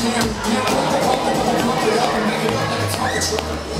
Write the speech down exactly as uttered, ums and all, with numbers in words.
Damn, now pump it up and pump it up and back it up like a target truck.